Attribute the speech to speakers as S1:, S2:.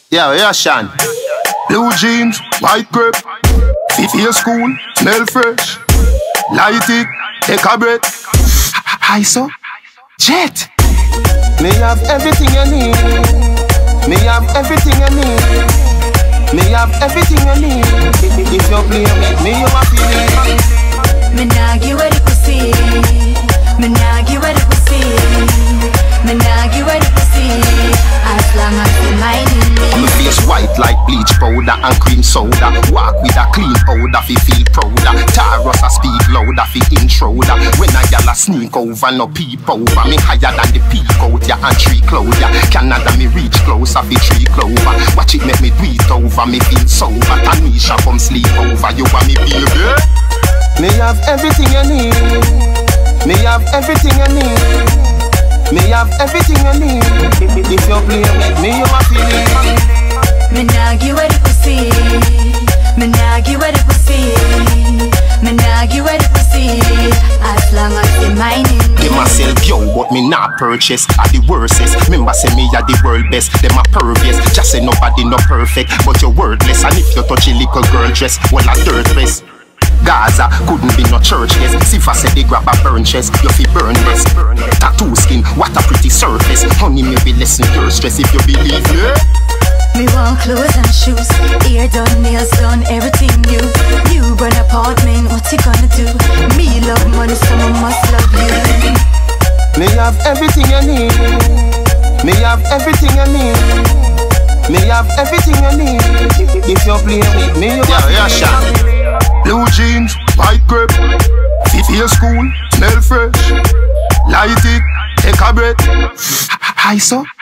S1: Yeah, Sean.
S2: Blue jeans, white grape. Feel school, smell fresh. Light it, take a breath.
S1: Hi, so? Jet.
S2: Me have everything you need. Me have everything you need. Me have everything you need. If you play with me, you happy.
S3: Me nah give away the pussy. Me nah give away the pussy. Me nah give away the pussy. As long as you minding me.
S1: My face white like bleach powder and cream soda. Walk with a clean powder fi feel prouder. Taros a speak louder fi intruder. When a gal a sneak over no peep over. Me higher than the peak out ya and tree cloud ya. Canada me reach closer fi tree clover. Watch it make me do it over. Me feel sober. Tanisha come sleep over. You want me baby?
S2: Me have everything you need. Me have everything you need. Me have everything you need. If you play with me, you happy.
S3: Me nah give away the pussy. Me nah give away the pussy. Me nah give away the pussy. As long as you minding me.
S1: Give myself yo, but me not purchase. Are the worstest. Remember say me are the world best. Them a pervious. Just say nobody no perfect, but you're worthless. And if you touch a little girl dress, well a third dress. Gaza couldn't be no church, yes. Sifa said they grab a burn chest, you fi burn less. Tattoo skin, what a pretty surface. Honey, maybe lessen your stress if you believe me.
S3: Me want clothes and shoes, ear done, nails done, everything new. You run apartment, what you gonna do? Me love money, so I must love you.
S2: Me have everything you need. Me have everything you need. Me have everything you need. If you play with me, you
S1: yeah, Sean.
S2: Blue jeans, white grape. Feel school, smell fresh. Light it, take a breath.
S1: Hi, so?